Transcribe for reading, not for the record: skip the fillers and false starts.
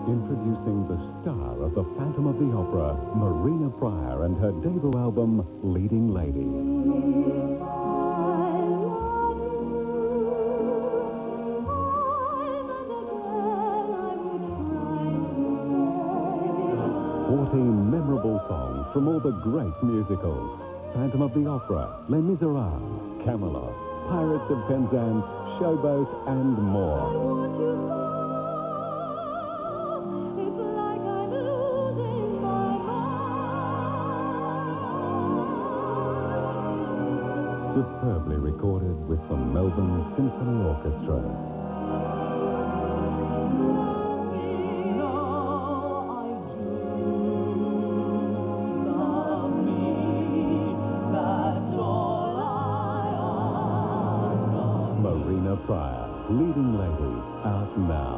Introducing the star of the Phantom of the Opera, Marina and her debut album, Leading Lady. 14 memorable songs from all the great musicals. Phantom of the Opera, Les Miserables, Camelot, Pirates of Penzance, Showboat, and more. Superbly recorded with the Melbourne Symphony Orchestra. Marina, Leading Lady, out now.